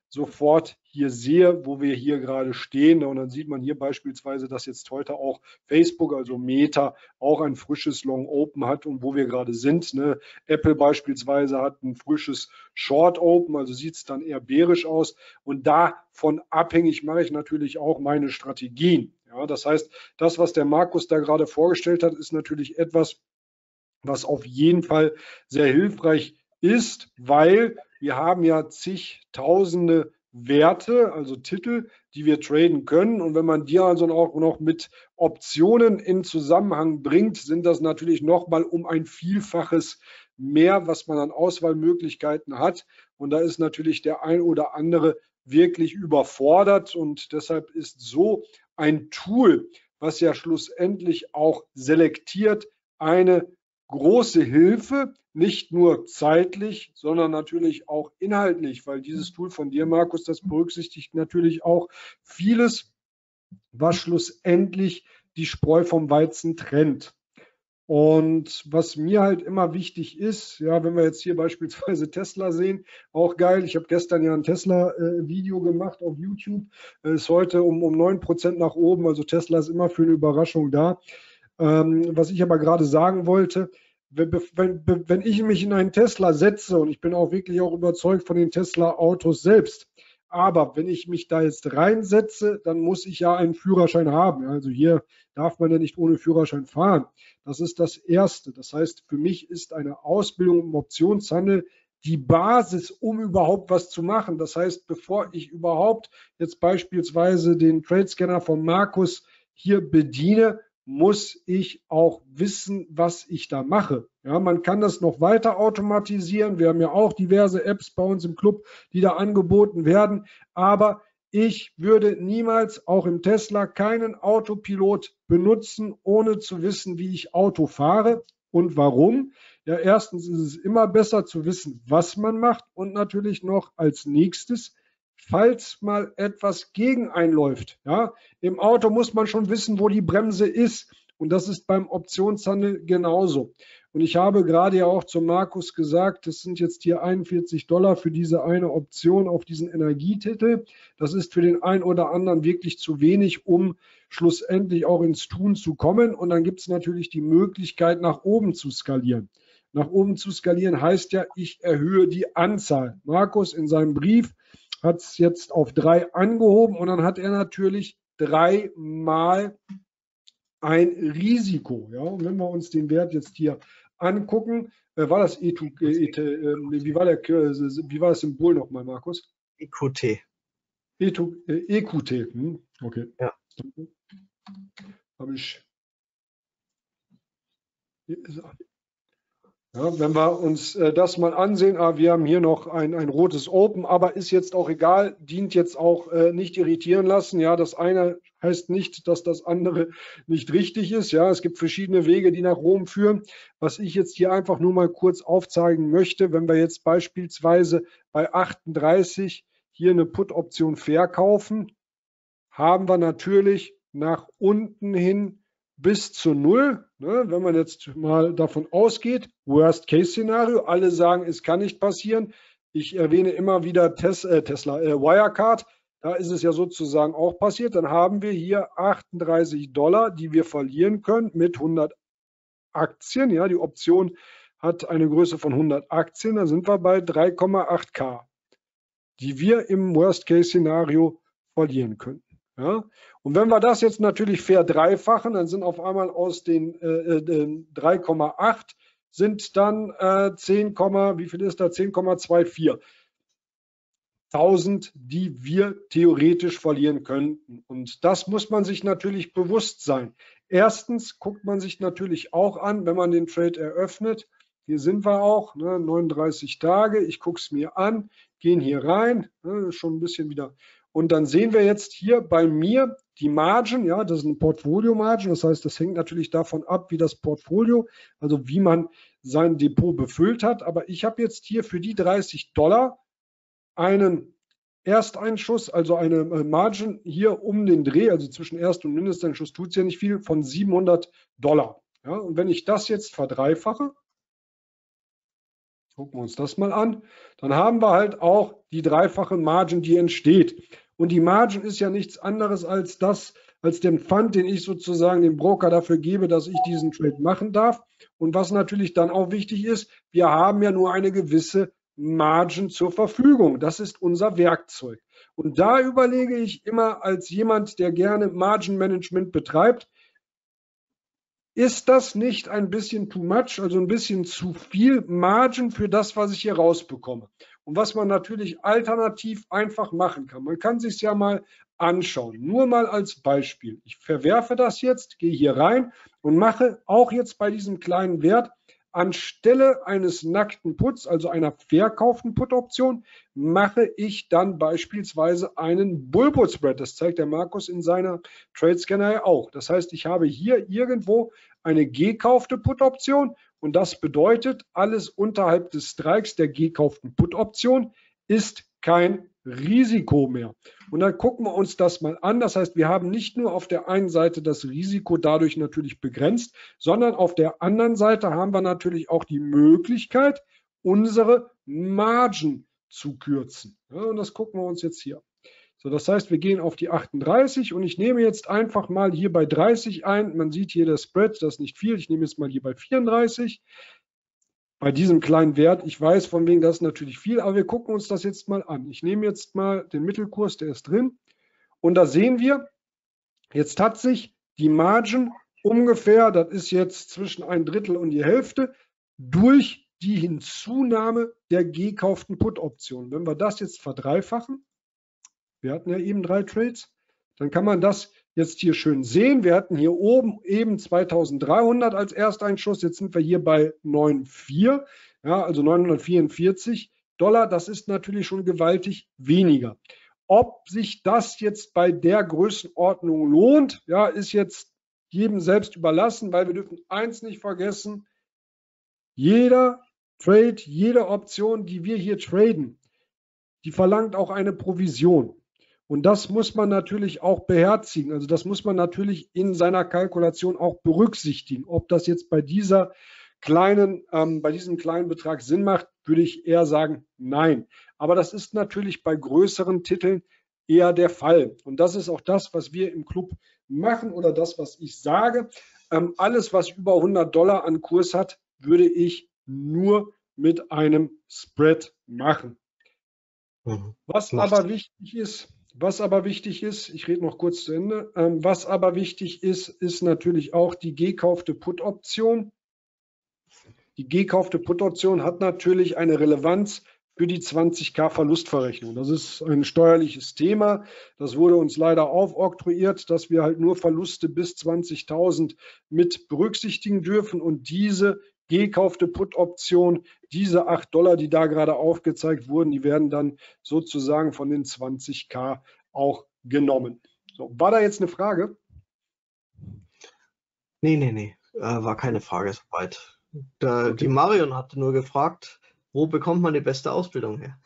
sofort hier sehe, wo wir hier gerade stehen. Und dann sieht man hier beispielsweise, dass jetzt heute auch Facebook, also Meta, auch ein frisches Long Open hat und wo wir gerade sind. Ne? Apple beispielsweise hat ein frisches Short Open, also sieht es dann eher bärisch aus. Und davon abhängig mache ich natürlich auch meine Strategien. Ja, das heißt, das, was der Markus da gerade vorgestellt hat, ist natürlich etwas, was auf jeden Fall sehr hilfreich ist, weil wir haben ja zigtausende Werte, also Titel, die wir traden können. Und wenn man die also auch noch mit Optionen in Zusammenhang bringt, sind das natürlich nochmal um ein Vielfaches mehr, was man an Auswahlmöglichkeiten hat. Und da ist natürlich der ein oder andere wirklich überfordert. Und deshalb ist so ein Tool, was ja schlussendlich auch selektiert, eine große Hilfe, nicht nur zeitlich, sondern natürlich auch inhaltlich, weil dieses Tool von dir, Markus, das berücksichtigt natürlich auch vieles, was schlussendlich die Spreu vom Weizen trennt. Und was mir halt immer wichtig ist, ja, wenn wir jetzt hier beispielsweise Tesla sehen, auch geil. Ich habe gestern ja ein Tesla-Video äh, gemacht auf YouTube. Äh, ist heute um, um neun Prozent nach oben. Also Tesla ist immer für eine Überraschung da. Ähm, was ich aber gerade sagen wollte, wenn, wenn, wenn ich mich in einen Tesla setze, und ich bin auch wirklich auch überzeugt von den Tesla-Autos selbst, aber wenn ich mich da jetzt reinsetze, dann muss ich ja einen Führerschein haben. Also hier darf man ja nicht ohne Führerschein fahren. Das ist das Erste. Das heißt, für mich ist eine Ausbildung im Optionshandel die Basis, um überhaupt was zu machen. Das heißt, bevor ich überhaupt jetzt beispielsweise den Trade-Scanner von Markus hier bediene, muss ich auch wissen, was ich da mache. Ja, man kann das noch weiter automatisieren. Wir haben ja auch diverse Apps bei uns im Club, die da angeboten werden. Aber ich würde niemals, auch im Tesla, keinen Autopilot benutzen, ohne zu wissen, wie ich Auto fahre und warum. Ja, erstens ist es immer besser zu wissen, was man macht und natürlich noch als nächstes, falls mal etwas gegen einläuft. Ja, im Auto muss man schon wissen, wo die Bremse ist. Und das ist beim Optionshandel genauso. Und ich habe gerade ja auch zu Markus gesagt, das sind jetzt hier einundvierzig Dollar für diese eine Option auf diesen Energietitel. Das ist für den einen oder anderen wirklich zu wenig, um schlussendlich auch ins Tun zu kommen. Und dann gibt es natürlich die Möglichkeit, nach oben zu skalieren. Nach oben zu skalieren heißt ja, ich erhöhe die Anzahl. Markus in seinem Brief hat es jetzt auf drei angehoben und dann hat er natürlich dreimal ein Risiko. Ja? Und wenn wir uns den Wert jetzt hier angucken, äh, war das E zwei, äh, äh, wie, war der, äh, wie war das Symbol nochmal, Markus? E Q T. E zwei, äh, E Q T, hm? Okay. Ja. Habe ich. Hier ist er. Ja, wenn wir uns äh, das mal ansehen, ah, wir haben hier noch ein, ein rotes Open, aber ist jetzt auch egal, dient jetzt auch äh, nicht irritieren lassen. Ja, das eine heißt nicht, dass das andere nicht richtig ist. Ja, es gibt verschiedene Wege, die nach Rom führen. Was ich jetzt hier einfach nur mal kurz aufzeigen möchte, wenn wir jetzt beispielsweise bei achtunddreißig hier eine Put-Option verkaufen, haben wir natürlich nach unten hin bis zu null, ne, wenn man jetzt mal davon ausgeht, Worst-Case-Szenario, alle sagen, es kann nicht passieren. Ich erwähne immer wieder Tes äh, Tesla, äh, Wirecard, da ist es ja sozusagen auch passiert. Dann haben wir hier achtunddreißig Dollar, die wir verlieren können mit hundert Aktien. Ja, die Option hat eine Größe von hundert Aktien, da sind wir bei drei Komma acht K, die wir im Worst-Case-Szenario verlieren könnten. Ja? Und wenn wir das jetzt natürlich verdreifachen, dann sind auf einmal aus den äh, drei Komma acht sind dann äh, zehn, wie viel ist da? zehn Komma vierundzwanzig tausend, die wir theoretisch verlieren könnten. Und das muss man sich natürlich bewusst sein. Erstens guckt man sich natürlich auch an, wenn man den Trade eröffnet. Hier sind wir auch, ne, neununddreißig Tage. Ich gucke es mir an, gehen hier rein, ne, schon ein bisschen wieder. Und dann sehen wir jetzt hier bei mir die Margen, ja, das ist eine Portfolio-Margen, das heißt, das hängt natürlich davon ab, wie das Portfolio, also wie man sein Depot befüllt hat. Aber ich habe jetzt hier für die dreißig Dollar einen Ersteinschuss, also eine Margin hier um den Dreh, also zwischen Erst- und Mindesteinschuss tut es ja nicht viel, von siebenhundert Dollar. Ja, und wenn ich das jetzt verdreifache, Gucken wir uns das mal an. Dann haben wir halt auch die dreifache Margin, die entsteht. Und die Margin ist ja nichts anderes als das, als den Pfand, den ich sozusagen dem Broker dafür gebe, dass ich diesen Trade machen darf. Und was natürlich dann auch wichtig ist, wir haben ja nur eine gewisse Margin zur Verfügung. Das ist unser Werkzeug. Und da überlege ich immer als jemand, der gerne Margin Management betreibt, ist das nicht ein bisschen too much, also ein bisschen zu viel Margin für das, was ich hier rausbekomme? Und was man natürlich alternativ einfach machen kann. Man kann sich es ja mal anschauen. Nur mal als Beispiel. Ich verwerfe das jetzt, gehe hier rein und mache auch jetzt bei diesem kleinen Wert anstelle eines nackten Puts, also einer verkauften Put-Option, mache ich dann beispielsweise einen Bull-Put-Spread. Das zeigt der Markus in seiner Trade-Scanner ja auch. Das heißt, ich habe hier irgendwo eine gekaufte Put-Option und das bedeutet, alles unterhalb des Strikes der gekauften Put-Option ist kein Risiko mehr. Und dann gucken wir uns das mal an. Das heißt, wir haben nicht nur auf der einen Seite das Risiko dadurch natürlich begrenzt, sondern auf der anderen Seite haben wir natürlich auch die Möglichkeit, unsere Margin zu kürzen. Ja, und das gucken wir uns jetzt hier. So, das heißt, wir gehen auf die achtunddreißig und ich nehme jetzt einfach mal hier bei dreißig ein. Man sieht hier das Spread, das ist nicht viel. Ich nehme jetzt mal hier bei vierunddreißig. Bei diesem kleinen Wert, ich weiß von wegen, das ist natürlich viel, aber wir gucken uns das jetzt mal an. Ich nehme jetzt mal den Mittelkurs, der ist drin. Und da sehen wir, jetzt hat sich die Margin ungefähr, das ist jetzt zwischen ein Drittel und die Hälfte, durch die Hinzunahme der gekauften Put-Option. Wenn wir das jetzt verdreifachen, wir hatten ja eben drei Trades, dann kann man das jetzt hier schön sehen. Wir hatten hier oben eben zweitausenddreihundert als Ersteinschuss. Jetzt sind wir hier bei neun Komma vier, ja, also neunhundertvierundvierzig Dollar. Das ist natürlich schon gewaltig weniger. Ob sich das jetzt bei der Größenordnung lohnt, ja, ist jetzt jedem selbst überlassen, weil wir dürfen eins nicht vergessen: Jeder Trade, jede Option, die wir hier traden, die verlangt auch eine Provision. Und das muss man natürlich auch beherzigen. Also das muss man natürlich in seiner Kalkulation auch berücksichtigen. Ob das jetzt bei dieser kleinen, ähm, bei diesem kleinen Betrag Sinn macht, würde ich eher sagen, nein. Aber das ist natürlich bei größeren Titeln eher der Fall. Und das ist auch das, was wir im Club machen oder das, was ich sage. Ähm, alles, was über hundert Dollar an Kurs hat, würde ich nur mit einem Spread machen. Mhm. Was Macht. aber wichtig ist, Was aber wichtig ist, ich rede noch kurz zu Ende, ähm, was aber wichtig ist, ist natürlich auch die gekaufte Put-Option. Die gekaufte Put-Option hat natürlich eine Relevanz für die zwanzig K Verlustverrechnung. Das ist ein steuerliches Thema. Das wurde uns leider aufoktroyiert, dass wir halt nur Verluste bis zwanzigtausend mit berücksichtigen dürfen und diese gekaufte Put-Option, diese acht Dollar, die da gerade aufgezeigt wurden, die werden dann sozusagen von den zwanzig K auch genommen. So, war da jetzt eine Frage? Nee, nee, nee, äh, war keine Frage soweit. Okay. Die Marion hatte nur gefragt, wo bekommt man die beste Ausbildung her?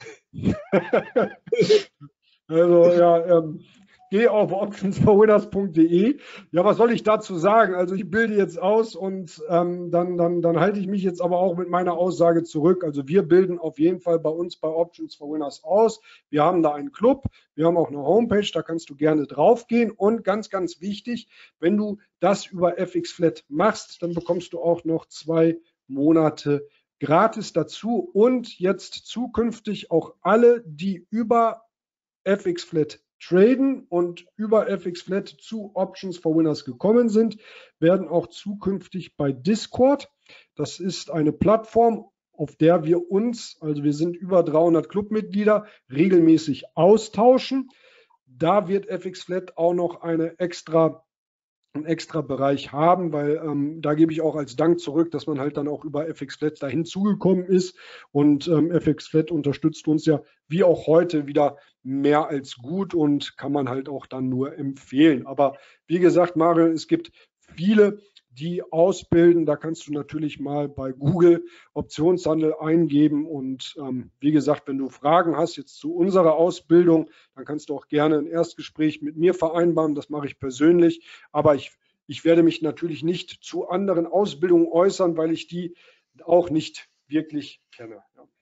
Also ja, ähm, geh auf options for winners punkt de. Ja, was soll ich dazu sagen? Also ich bilde jetzt aus und ähm, dann, dann, dann halte ich mich jetzt aber auch mit meiner Aussage zurück. Also wir bilden auf jeden Fall bei uns bei Options for Winners aus. Wir haben da einen Club, wir haben auch eine Homepage, da kannst du gerne drauf gehen. Und ganz, ganz wichtig, wenn du das über F X Flat machst, dann bekommst du auch noch zwei Monate gratis dazu. Und jetzt zukünftig auch alle, die über F X Flat traden und über F X Flat zu Options for Winners gekommen sind, werden auch zukünftig bei Discord, das ist eine Plattform, auf der wir uns, also wir sind über dreihundert Clubmitglieder, regelmäßig austauschen. Da wird F X Flat auch noch eine extra einen extra Bereich haben, weil ähm, da gebe ich auch als Dank zurück, dass man halt dann auch über F X Flat dahin zugekommen ist und ähm, F X Flat unterstützt uns ja wie auch heute wieder mehr als gut und kann man halt auch dann nur empfehlen. Aber wie gesagt, Mario, es gibt viele, die ausbilden. Da kannst du natürlich mal bei Google Optionshandel eingeben und ähm, wie gesagt, wenn du Fragen hast jetzt zu unserer Ausbildung, dann kannst du auch gerne ein Erstgespräch mit mir vereinbaren. Das mache ich persönlich, aber ich, ich werde mich natürlich nicht zu anderen Ausbildungen äußern, weil ich die auch nicht wirklich kenne.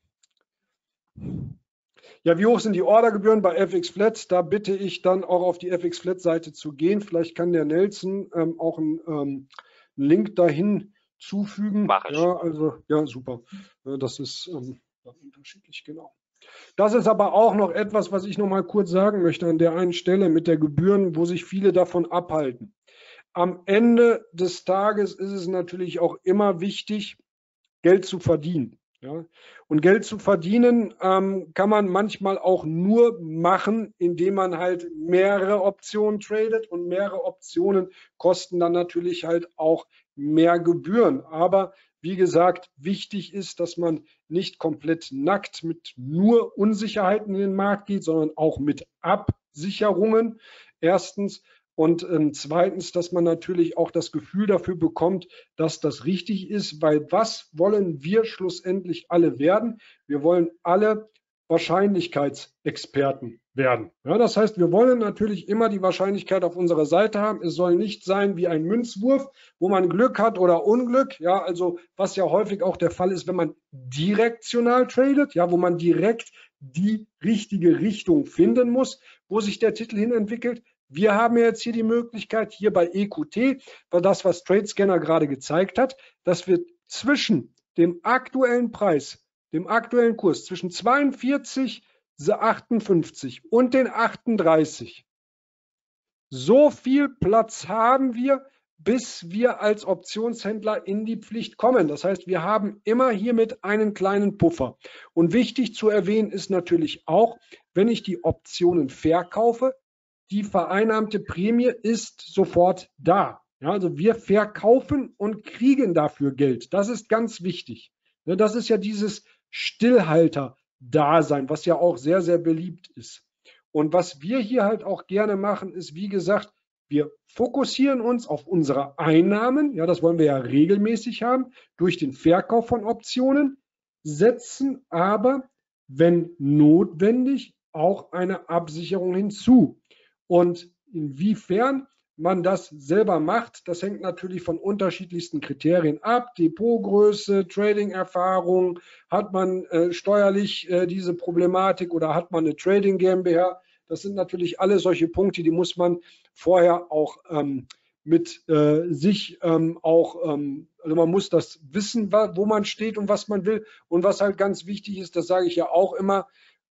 Ja. Ja, wie hoch sind die Ordergebühren bei F X Flat? Da bitte ich dann auch auf die F X Flat Seite zu gehen. Vielleicht kann der Nelson ähm, auch einen ähm, Link dahin zufügen. Mach ich. Ja, also, ja, super. Das ist ähm, unterschiedlich, genau. Das ist aber auch noch etwas, was ich noch mal kurz sagen möchte an der einen Stelle mit der Gebühren, wo sich viele davon abhalten. Am Ende des Tages ist es natürlich auch immer wichtig, Geld zu verdienen. Ja? Und Geld zu verdienen ähm, kann man manchmal auch nur machen, indem man halt mehrere Optionen tradet, und mehrere Optionen kosten dann natürlich halt auch mehr Gebühren. Aber wie gesagt, wichtig ist, dass man nicht komplett nackt mit nur Unsicherheiten in den Markt geht, sondern auch mit Absicherungen. Erstens. Und ähm, zweitens, dass man natürlich auch das Gefühl dafür bekommt, dass das richtig ist, weil was wollen wir schlussendlich alle werden? Wir wollen alle Wahrscheinlichkeitsexperten werden. Ja, das heißt, wir wollen natürlich immer die Wahrscheinlichkeit auf unserer Seite haben. Es soll nicht sein wie ein Münzwurf, wo man Glück hat oder Unglück. Ja, also was ja häufig auch der Fall ist, wenn man direktional tradet, ja, wo man direkt die richtige Richtung finden muss, wo sich der Titel hin entwickelt. Wir haben jetzt hier die Möglichkeit, hier bei E Q T, weil das, was TradeScanner gerade gezeigt hat, dass wir zwischen dem aktuellen Preis, dem aktuellen Kurs, zwischen zweiundvierzig Komma achtundfünfzig und den achtunddreißig, so viel Platz haben wir, bis wir als Optionshändler in die Pflicht kommen. Das heißt, wir haben immer hiermit einen kleinen Puffer. Und wichtig zu erwähnen ist natürlich auch, wenn ich die Optionen verkaufe, die vereinnahmte Prämie ist sofort da. Ja, also wir verkaufen und kriegen dafür Geld. Das ist ganz wichtig. Das ist ja dieses Stillhalter-Dasein, was ja auch sehr, sehr beliebt ist. Und was wir hier halt auch gerne machen, ist, wie gesagt, wir fokussieren uns auf unsere Einnahmen. Ja, das wollen wir ja regelmäßig haben durch den Verkauf von Optionen, setzen aber, wenn notwendig, auch eine Absicherung hinzu. Und inwiefern man das selber macht, das hängt natürlich von unterschiedlichsten Kriterien ab. Depotgröße, Trading-Erfahrung, hat man äh, steuerlich äh, diese Problematik oder hat man eine Trading GmbH? Das sind natürlich alle solche Punkte, die muss man vorher auch ähm, mit äh, sich ähm, auch, ähm, also man muss das wissen, wo man steht und was man will. Und was halt ganz wichtig ist, das sage ich ja auch immer,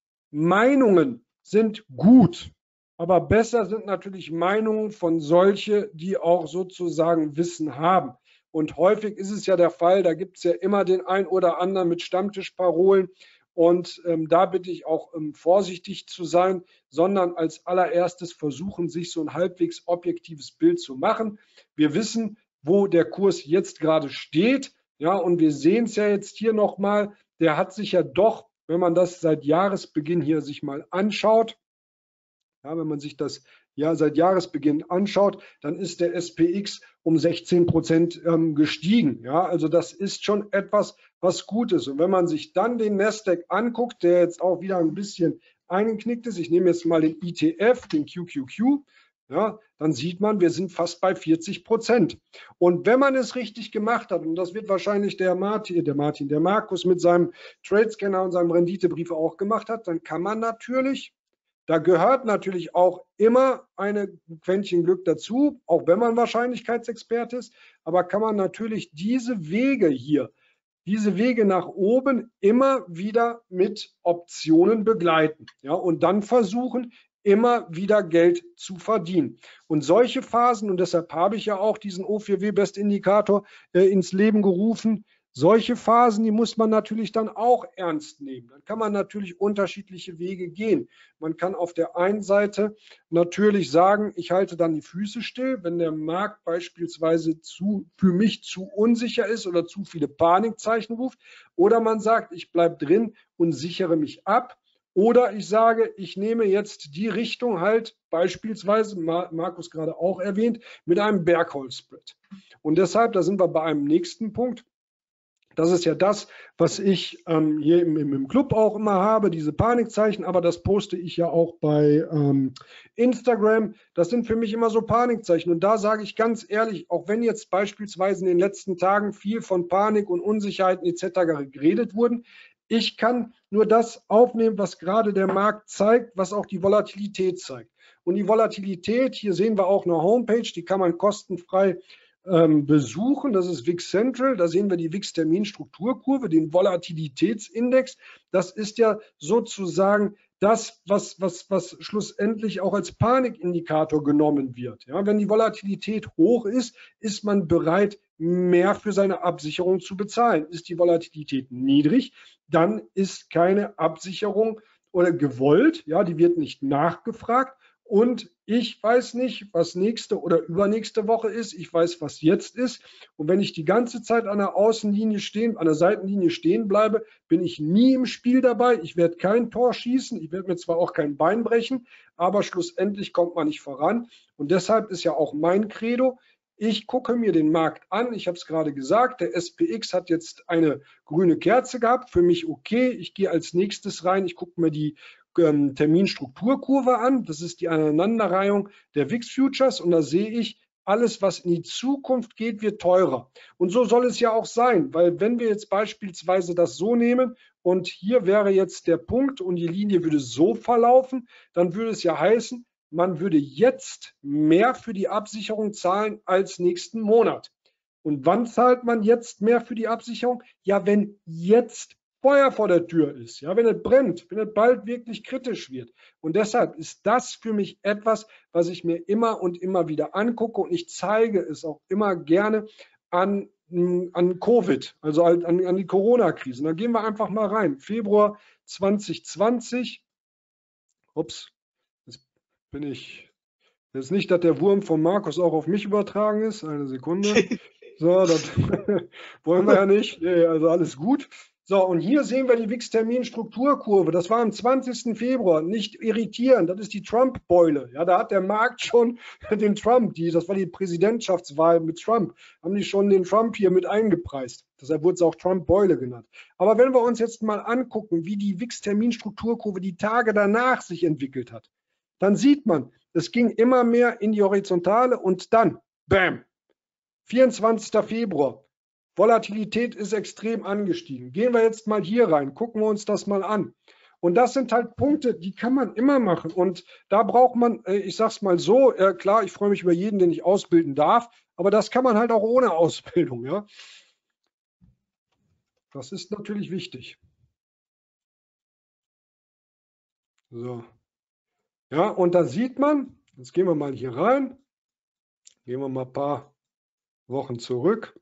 Meinungen sind gut. Aber besser sind natürlich Meinungen von solche, die auch sozusagen Wissen haben. Und häufig ist es ja der Fall, da gibt es ja immer den ein oder anderen mit Stammtischparolen. Und ähm, da bitte ich auch ähm, vorsichtig zu sein, sondern als allererstes versuchen, sich so ein halbwegs objektives Bild zu machen. Wir wissen, wo der Kurs jetzt gerade steht. Ja, und wir sehen es ja jetzt hier nochmal, der hat sich ja doch, wenn man das seit Jahresbeginn hier sich mal anschaut, ja, wenn man sich das ja seit Jahresbeginn anschaut, dann ist der S P X um sechzehn Prozent ähm, gestiegen. Ja, also das ist schon etwas, was gut ist. Und wenn man sich dann den Nasdaq anguckt, der jetzt auch wieder ein bisschen eingeknickt ist, ich nehme jetzt mal den I T F, den Q Q Q, ja, dann sieht man, wir sind fast bei vierzig Prozent. Und wenn man es richtig gemacht hat, und das wird wahrscheinlich der Martin, der Martin, der Markus mit seinem Trade-Scanner und seinem Renditebrief auch gemacht hat, dann kann man natürlich, da gehört natürlich auch immer eine Quäntchen Glück dazu, auch wenn man Wahrscheinlichkeitsexperte ist, aber kann man natürlich diese Wege hier, diese Wege nach oben immer wieder mit Optionen begleiten, ja, und dann versuchen, immer wieder Geld zu verdienen. Und solche Phasen, und deshalb habe ich ja auch diesen O vier W Best Indikator äh, ins Leben gerufen, solche Phasen, die muss man natürlich dann auch ernst nehmen. Dann kann man natürlich unterschiedliche Wege gehen. Man kann auf der einen Seite natürlich sagen, ich halte dann die Füße still, wenn der Markt beispielsweise zu, für mich zu unsicher ist oder zu viele Panikzeichen ruft. Oder man sagt, ich bleibe drin und sichere mich ab. Oder ich sage, ich nehme jetzt die Richtung halt beispielsweise, Markus gerade auch erwähnt, mit einem Berghold-Spread. Und deshalb, da sind wir bei einem nächsten Punkt, Das ist ja das, was ich ähm, hier im, im, Club auch immer habe, diese Panikzeichen, aber das poste ich ja auch bei ähm, Instagram. Das sind für mich immer so Panikzeichen. Und da sage ich ganz ehrlich, auch wenn jetzt beispielsweise in den letzten Tagen viel von Panik und Unsicherheiten et cetera geredet wurden, ich kann nur das aufnehmen, was gerade der Markt zeigt, was auch die Volatilität zeigt. Und die Volatilität, hier sehen wir auch eine Homepage, die kann man kostenfrei ähm, besuchen. Das ist V I X Central. Da sehen wir die V I X-Terminstrukturkurve, den Volatilitätsindex. Das ist ja sozusagen das, was, was, was schlussendlich auch als Panikindikator genommen wird. Ja, wenn die Volatilität hoch ist, ist man bereit, mehr für seine Absicherung zu bezahlen. Ist die Volatilität niedrig, dann ist keine Absicherung oder gewollt. Ja, die wird nicht nachgefragt. Und ich weiß nicht, was nächste oder übernächste Woche ist. Ich weiß, was jetzt ist. Und wenn ich die ganze Zeit an der Außenlinie stehen, an der Seitenlinie stehen bleibe, bin ich nie im Spiel dabei. Ich werde kein Tor schießen. Ich werde mir zwar auch kein Bein brechen, aber schlussendlich kommt man nicht voran. Und deshalb ist ja auch mein Credo: Ich gucke mir den Markt an. Ich habe es gerade gesagt, der S P X hat jetzt eine grüne Kerze gehabt. Für mich okay. Ich gehe als nächstes rein. Ich gucke mir die ähm, Terminstrukturkurve an. Das ist die Aneinanderreihung der V I X Futures. Und da sehe ich, alles, was in die Zukunft geht, wird teurer. Und so soll es ja auch sein, weil wenn wir jetzt beispielsweise das so nehmen und hier wäre jetzt der Punkt und die Linie würde so verlaufen, dann würde es ja heißen, man würde jetzt mehr für die Absicherung zahlen als nächsten Monat. Und wann zahlt man jetzt mehr für die Absicherung? Ja, wenn jetzt Feuer vor der Tür ist, ja, wenn es brennt, wenn es bald wirklich kritisch wird. Und deshalb ist das für mich etwas, was ich mir immer und immer wieder angucke, und ich zeige es auch immer gerne an, an Covid, also an, an die Corona-Krise. Da gehen wir einfach mal rein. Februar zwanzig zwanzig. Ups, jetzt bin ich. Jetzt nicht, dass der Wurm von Markus auch auf mich übertragen ist. Eine Sekunde. So, das wollen wir ja nicht. Nee, also alles gut. So, und hier sehen wir die V I X-Termin-Strukturkurve. Das war am zwanzigsten Februar. Nicht irritieren, das ist die Trump-Beule. Ja, da hat der Markt schon den Trump, die, das war die Präsidentschaftswahl mit Trump, haben die schon den Trump hier mit eingepreist. Deshalb wurde es auch Trump-Beule genannt. Aber wenn wir uns jetzt mal angucken, wie die V I X-Termin-Strukturkurve die Tage danach sich entwickelt hat, dann sieht man, es ging immer mehr in die Horizontale und dann, bam, vierundzwanzigsten Februar. Volatilität ist extrem angestiegen. Gehen wir jetzt mal hier rein, gucken wir uns das mal an. Und das sind halt Punkte, die kann man immer machen. Und da braucht man, ich sage es mal so, äh, klar, ich freue mich über jeden, den ich ausbilden darf, aber das kann man halt auch ohne Ausbildung. Ja? Das ist natürlich wichtig. So. Ja, und da sieht man, jetzt gehen wir mal hier rein, gehen wir mal ein paar Wochen zurück.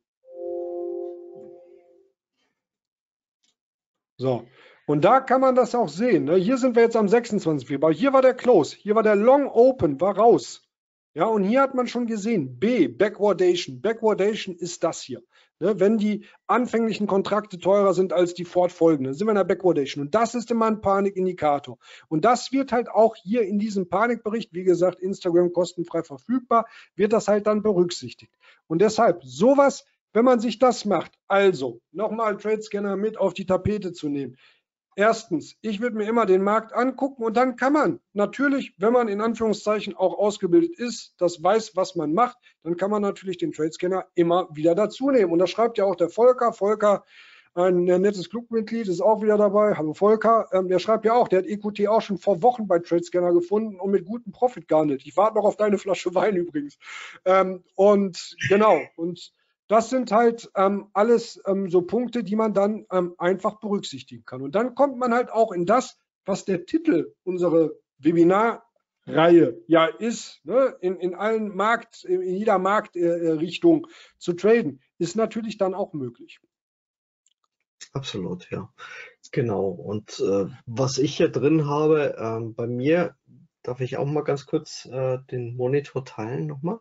So, und da kann man das auch sehen. Ne? Hier sind wir jetzt am sechsundzwanzigsten Februar. Hier war der Close, hier war der Long Open, war raus. Ja, und hier hat man schon gesehen, B, Backwardation. Backwardation ist das hier. Ne? Wenn die anfänglichen Kontrakte teurer sind als die fortfolgenden, sind wir in der Backwardation. Und das ist immer ein Panikindikator. Und das wird halt auch hier in diesem Panikbericht, wie gesagt, Instagram kostenfrei verfügbar, wird das halt dann berücksichtigt. Und deshalb sowas, wenn man sich das macht, also nochmal TradeScanner mit auf die Tapete zu nehmen. Erstens, ich würde mir immer den Markt angucken und dann kann man natürlich, wenn man in Anführungszeichen auch ausgebildet ist, das weiß, was man macht, dann kann man natürlich den TradeScanner immer wieder dazu nehmen. Und da schreibt ja auch der Volker, Volker, ein nettes Clubmitglied, ist auch wieder dabei. Hallo Volker, ähm, der schreibt ja auch, der hat E Q T auch schon vor Wochen bei TradeScanner gefunden und mit gutem Profit gehandelt. Ich warte noch auf deine Flasche Wein übrigens. Ähm, und genau, und das sind halt ähm, alles ähm, so Punkte, die man dann ähm, einfach berücksichtigen kann. Und dann kommt man halt auch in das, was der Titel unserer Webinarreihe ja ist, ne? in, in allen Markt, in jeder Marktrichtung äh, zu traden, ist natürlich dann auch möglich. Absolut, ja. Genau. Und äh, was ich hier drin habe, äh, bei mir, darf ich auch mal ganz kurz äh, den Monitor teilen nochmal?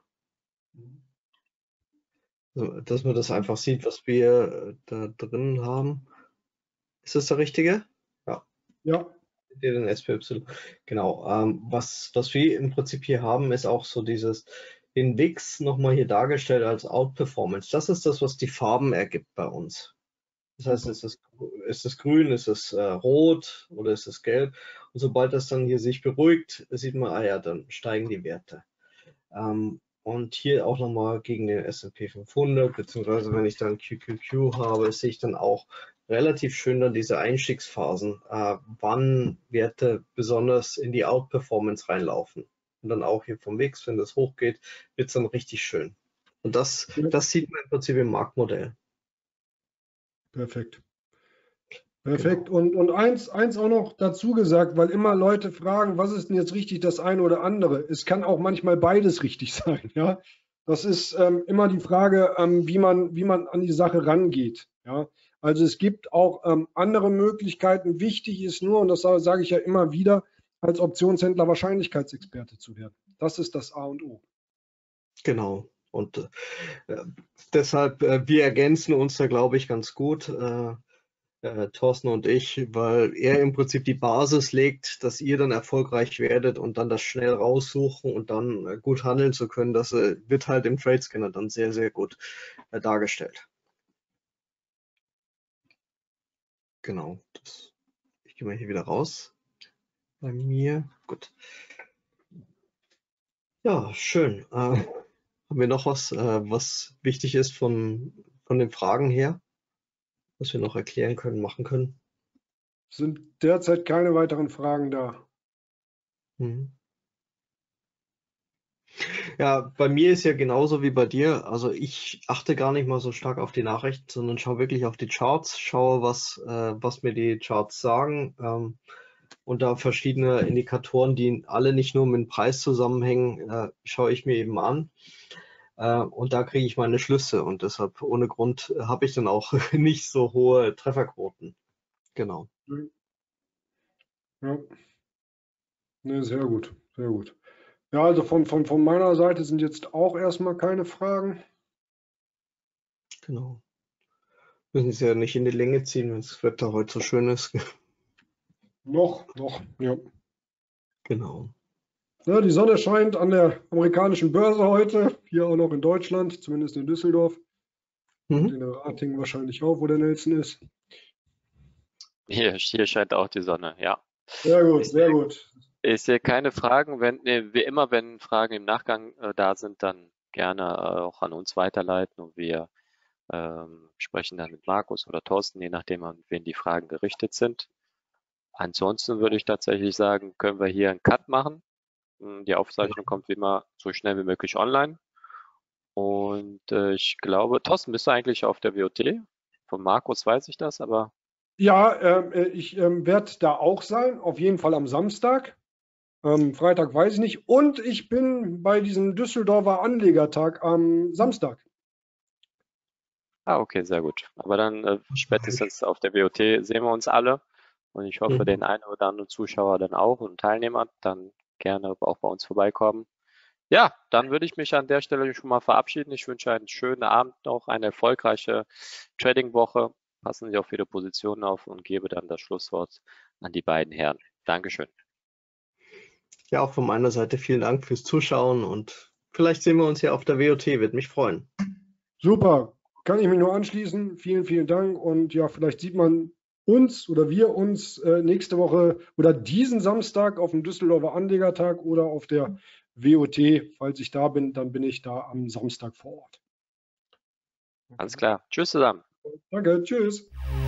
Dass man das einfach sieht, was wir da drin haben. Ist das der richtige? Ja. Ja. Den S P Y. Genau. Ähm, was, was wir im Prinzip hier haben, ist auch so dieses, den W I X nochmal hier dargestellt als Outperformance. Das ist das, was die Farben ergibt bei uns. Das heißt, ist es, ist es grün, ist es äh, rot oder ist es gelb? Und sobald das dann hier sich beruhigt, sieht man, ah ja, dann steigen die Werte. Ähm, und hier auch nochmal gegen den S und P fünfhundert, beziehungsweise wenn ich dann Q Q Q habe, sehe ich dann auch relativ schön dann diese Einstiegsphasen, äh, wann Werte besonders in die Outperformance reinlaufen. Und dann auch hier vom W I X, wenn das hochgeht, wird es dann richtig schön. Und das, das sieht man im Prinzip im Marktmodell. Perfekt. Perfekt. Genau. Und, und eins, eins auch noch dazu gesagt, weil immer Leute fragen, was ist denn jetzt richtig, das eine oder andere? Es kann auch manchmal beides richtig sein. Ja? Das ist ähm, immer die Frage, ähm, wie man, wie man an die Sache rangeht. Ja? Also es gibt auch ähm, andere Möglichkeiten. Wichtig ist nur, und das sage ich ja immer wieder, als Optionshändler Wahrscheinlichkeitsexperte zu werden. Das ist das A und O. Genau. Und äh, deshalb, äh, wir ergänzen uns da, glaube ich, ganz gut. Äh, Äh, Thorsten und ich, weil er im Prinzip die Basis legt, dass ihr dann erfolgreich werdet und dann das schnell raussuchen und dann äh, gut handeln zu können. Das äh, wird halt im Trade Scanner dann sehr, sehr gut äh, dargestellt. Genau. Das, ich gehe mal hier wieder raus. Bei mir. Gut. Ja, schön. Äh, haben wir noch was, äh, was wichtig ist von, von den Fragen her, was wir noch erklären können, machen können? Sind derzeit keine weiteren Fragen da. Mhm. Ja, bei mir ist ja genauso wie bei dir. Also ich achte gar nicht mal so stark auf die Nachrichten, sondern schaue wirklich auf die Charts, schaue, was, äh, was mir die Charts sagen. Ähm, und da verschiedene Indikatoren, die alle nicht nur mit dem Preis zusammenhängen, äh, schaue ich mir eben an. Äh, und da kriege ich meine Schlüsse. Und deshalb ohne Grund habe ich dann auch nicht so hohe Trefferquoten. Genau. Ja. Ne, sehr gut, sehr gut. Ja, also von, von, von meiner Seite sind jetzt auch erstmal keine Fragen. Genau. Müssen es ja nicht in die Länge ziehen, wenn das Wetter heute so schön ist. Noch, noch, ja. Genau. Ja, die Sonne scheint an der amerikanischen Börse heute, hier auch noch in Deutschland, zumindest in Düsseldorf. Mhm. Und in Ratingen wahrscheinlich auch, wo der Nelson ist. Hier, hier scheint auch die Sonne, ja. Sehr gut, sehr gut. Ich sehe keine Fragen. Wenn, nee, wie immer, wenn Fragen im Nachgang äh, da sind, dann gerne äh, auch an uns weiterleiten und wir ähm, sprechen dann mit Markus oder Thorsten, je nachdem, an wen die Fragen gerichtet sind. Ansonsten würde ich tatsächlich sagen, können wir hier einen Cut machen. Die Aufzeichnung kommt wie immer so schnell wie möglich online. Und äh, ich glaube, Thorsten, bist du eigentlich auf der W O T? Von Markus weiß ich das, aber Ja, äh, ich äh, werde da auch sein, auf jeden Fall am Samstag. Ähm, Freitag weiß ich nicht. Und ich bin bei diesem Düsseldorfer Anlegertag am Samstag. ah, okay, sehr gut. Aber dann äh, spätestens auf der W O T sehen wir uns alle. Und ich hoffe, Mhm. den einen oder anderen Zuschauer dann auch und Teilnehmer dann gerne auch bei uns vorbeikommen. Ja, dann würde ich mich an der Stelle schon mal verabschieden. Ich wünsche einen schönen Abend noch, eine erfolgreiche Trading-Woche. Passen Sie auf Ihre Positionen auf und gebe dann das Schlusswort an die beiden Herren. Dankeschön. Ja, auch von meiner Seite vielen Dank fürs Zuschauen und vielleicht sehen wir uns ja auf der W O T, würde mich freuen. Super, kann ich mich nur anschließen. Vielen, vielen Dank. Und ja, vielleicht sieht man uns oder wir uns äh, nächste Woche oder diesen Samstag auf dem Düsseldorfer Anlegertag oder auf der W O T. Falls ich da bin, dann bin ich da am Samstag vor Ort. Alles klar. Tschüss zusammen. Danke, tschüss.